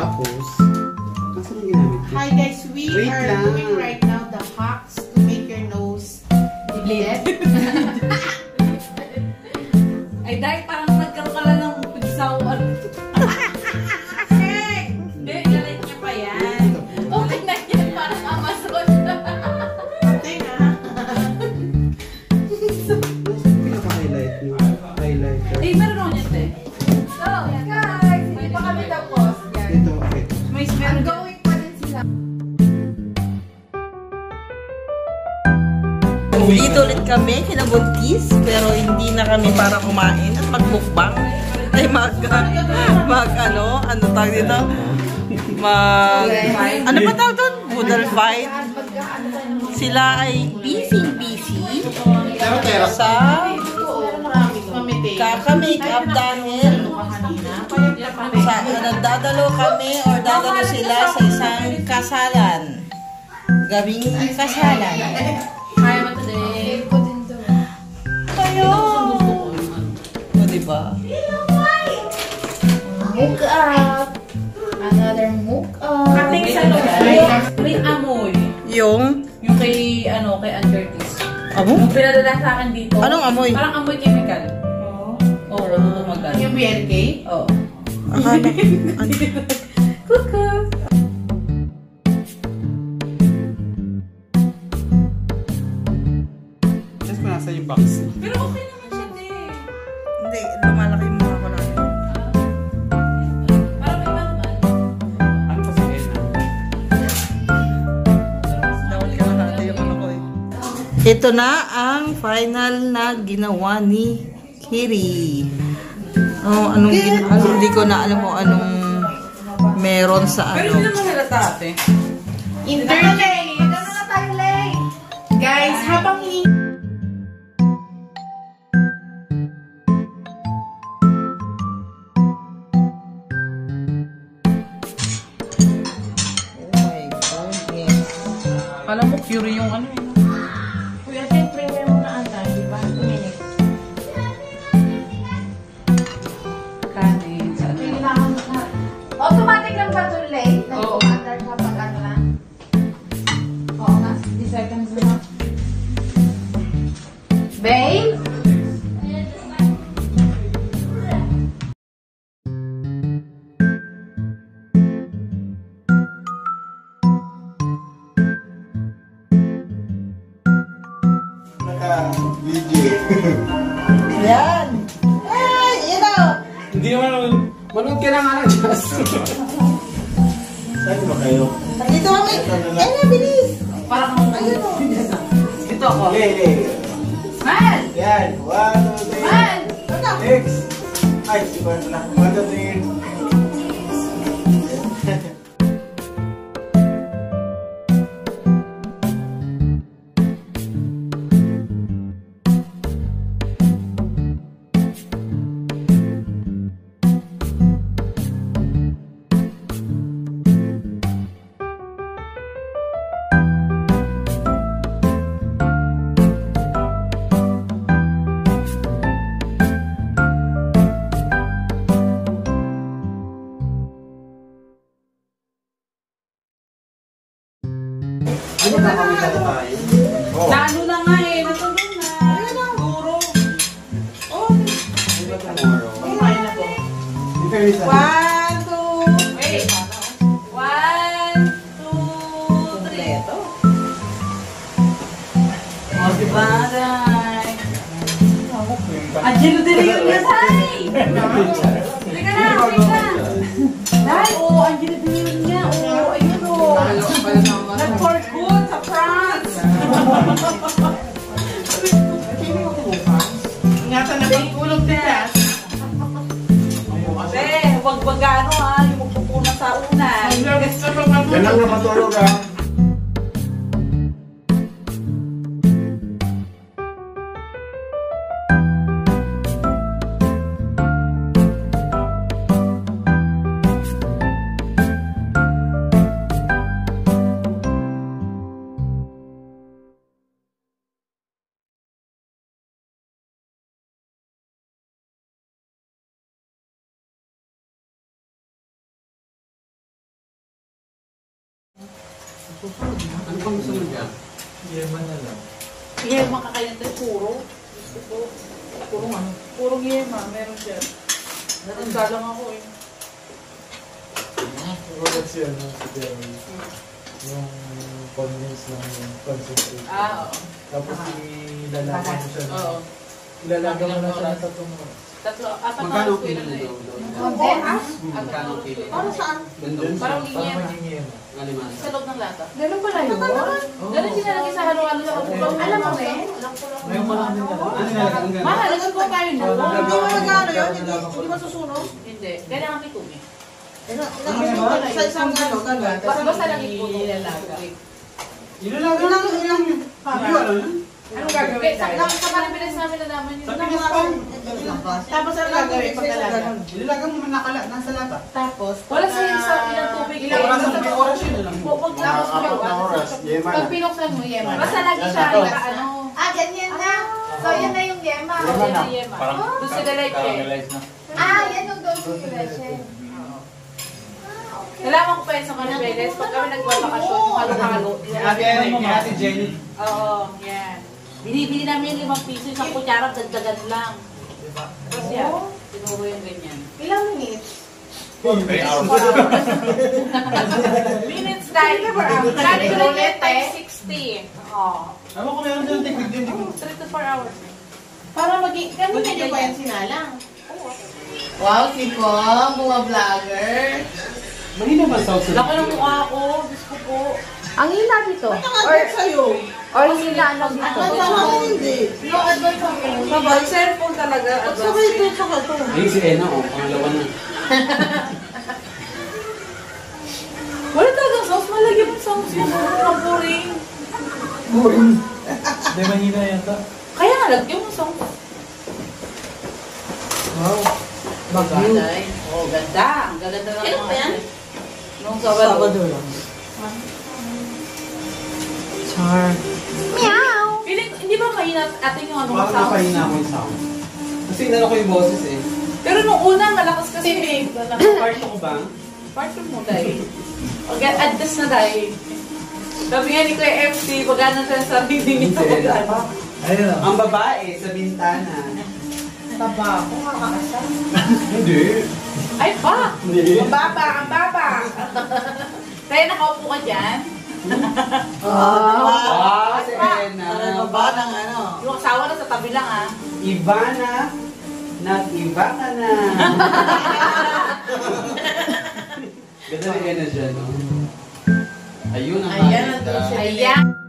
Tapos, nasa na ginamit ko? Hi guys, we Wait are lang. doing right now the hacks to make your nose bleed. Ay, dahil parang nagkaroon ka lang ng pagsawan. Hindi, lalike niya pa yan. Okay na yan, parang Amazon. Patay na. Pinaka-highlight nyo. Highlighter. Eh, meron ako niyan, te. So, guys, hindi pa kami tapos. Yan. Ito, okay. May meron ka. Ongoing pa din sila. Dito ulit kami, kinabuntis, pero hindi na kami para kumain at magmukbang. Ay ano tawag dito? Ano pa tawag doon? Boodle fight. Sila ay busy sa kaka-makeup dahil nagdadalo kami or dadalo sila sa isang kasalan. Gabing kasalan. Hi, mo today. Kayo! O, diba? Mook up. Another mook up. Kating sa guys. May amoy. Yung? Yung kay, kay Ann Curtis. Amo? Yung pinadala sa akin dito. Anong amoy? Parang amoy chemical. Oo, tumagal. Yung BNK? Oo. Akala. Kuku. Just kung nasa yung box. Pero okay naman siya, te. Hindi, lumalaki yung mukha ko na. Parang iba naman. Ano pa si Ena? Dawal ka na natin yung ano ko eh. Ito na ang final na ginawa ni Kiri. Oh, hindi ko na alam mo anong meron sa Pero hindi naman halata, ate. Internet! Ano na tayo late? Guys, habang Oh my goodness. Alam mo, curie yung ano eh. Kuya, siyempre may mga ata, di ba? 2 minutes. Kanin, sa ano. Kailangan na. Automatic lang ba ito late? Oo. Nag-under kapag ano na? Oo nga, 60 seconds na. Babe? Naka-video. Yan! Ay, ino! Hindi naman, manood ka na nga lang, Jess. Saan ba kayo? Dito kami! Ella, bilis! Parang Ayun o! ito ako. Okay. Man! Yan. 1, 2, 3. Man! Next. Ay, iba na. 1, 2, 3. Ano na kami tayo? Oh. Naano na nga eh, natulog na. Duro. Oh. Tomorrow. Kumain na po. In fairness, ano? 1, 2, Wait. 1, 2, 3. Ito. Oh, diba, Day? Angelo de Leon yan, Day! Halika na, halika na. Day, oh, Angelo de Leon niya. Oh, ayun oh. Nag-for good sa France. Ingatan na pagkulog nila. Huwag bagano ha, yung magpupuna sa unan. Yan lang na matulog ah. Ano pang gusto mo dyan? Yeman na lang. Yema kakain ito, puro. Gusto ko. Purong ano? Purong yema, meron siya. Nagsalang ako eh. Wala siya, no? Si Jerry. Yung convince lang yung concentrate. Oo. Tapos ilalaga mo siya. Oo. Ilalaga mo na siya ng 3 oras. Apat na Magkano oras ko kilo yun nito? eh. Magkano kilo? Para saan? Doon Parang Parang linyema. maging yema. Alimasa. Sa loob ng lata. Ganun pala yun? Ganun din nalagay sa halo-halo sa kapulong. Alam mo eh? Ngayon pa lang din na. Ano nilagay? Ang ganda. Mahal, nagko tayo na. Hindi mo nagano yun? Hindi masusunog? Hindi. Kailangan may tubig. Sa isang ano, gano'n. Basta lang ipuno. Ilalaga. Ilalaga lang. Ilang yun? Anong gagawin tayo? Sa Pilipinas namin nalaman yun. Sa Pinas pa. Tapos ano gagawin pagkalaga? Ilalaga mo man nasa lata. Tapos, Wala sa ilang tubig. May oras yun lang. Huwag tapos pag pinuksan mo, yema. Basta lagi siya ano. Ah, ganyan na. So, yan na yung yema. Yema. Doon sa leche. Ah, yan yung doon sa leche. Nalaman ko pa yun sa Manibeles. Pag kami nagbabakasyon, yung halo-halo. Ate Jenny. Oo, yan. Binibili namin 5 piso, isang kutsara, dagdagan lang. Tapos yan, tinuro yung ganyan. Ilang minutes? 3 hours. Minutes tayo. Calculate times 60. Oo. Alam ko meron dyan technique din. 3 to 4 hours. Para maging, kanina niyo ba yan sinalang? Wow, si Pong, vlogger. Mahina ba sa uso? Laki ng mukha ko, Diyos ko po. Ang hila dito. Or sa'yo. Or hila ano dito. Hindi. No, advance ako. Sabay, cellphone talaga. Sabay ito, tsaka ito. Ayun si Ena, pangalawa na. Wala talagang sauce, malagyan mo sauce yung boring. Hindi, mahina yata. Kaya nga, lagyan mo sauce. Wow. Bagay. Oh, ganda. Ang ganda na Kailan ba yan? Nung Sabado. lang. Char. Hindi ba mahina atin yung ano Parang sound? napahina ko yung sound. Kasi inano ko yung boses eh. Pero nung una, malakas kasi. Part ko ba? Part mo dahil. Pag-adjust na dahil. Sabi nga ni Kuya MC, pag-ano siya sa sarili niya. Ayun na. Ang babae sa bintana. Taba ako, kakakasal. Hindi. Ay, ba? Hindi. Ang baba, ang baba. Kaya nakaupo ka dyan. Wow, si Ano Ena. ba ng ano? Yung asawa na sa tabi lang ah. Ivana, nag-iba ka na. Ganda ni Ena dyan, no? Ayun ang Ayan, makita. nandun siya. Ayan.